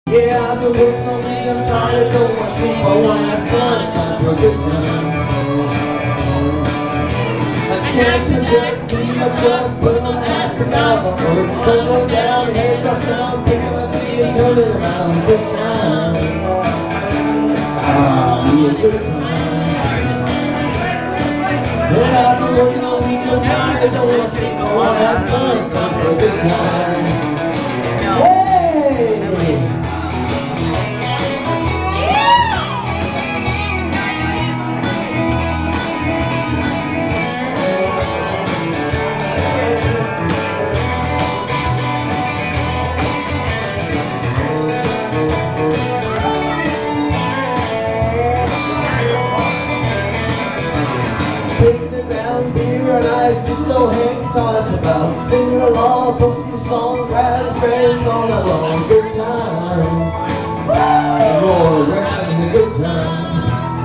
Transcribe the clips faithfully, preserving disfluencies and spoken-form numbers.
Yeah, I've been working on me, I'm tired, don't want sleep, I wanna have fun, it's time for a good time. I cash my check, clean my truck, put on that for now, but when the sun goes down, head across town, pick up my feet and turn it around, good time. Ah, be a good time. Well, I've been working all week, I'm tired, don't want sleep, I wanna have fun, it's time for a good time. Taking it down, beer and ice, just no hang toss about. Singing along, posting songs, riding friends all night long. Good time. Lord, we're having a good time.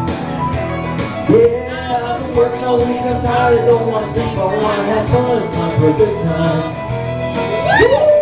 Yeah, I've been working all week, I'm tired, I don't want to sleep, I want to have fun, it's time for a good time. Woo!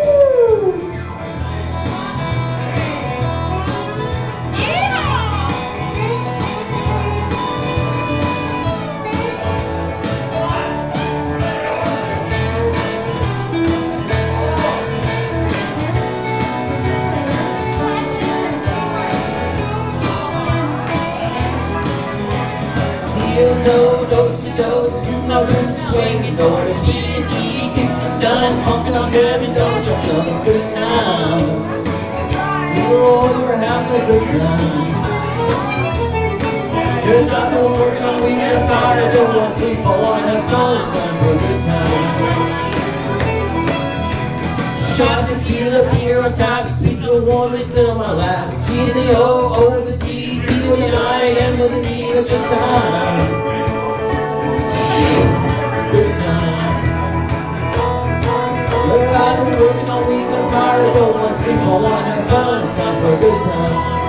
Do, do-si-do, scoot my roots, swinging door to D and D, kicks are done, honking on heavy doors, having a good time. Lord, we're having a good time. Cause I've been working on week, I'm tired, I don't want to sleep, I want to have fun, it's time for a good time. Shot tequila, beer on top, sweet little woman still on my lap. G to the O, O with the T, T with an I, N with an E, a good time. Good time. Well, I've been working all week, I'm tired, I don't want to sleep, I want to have fun, it's time for a good time.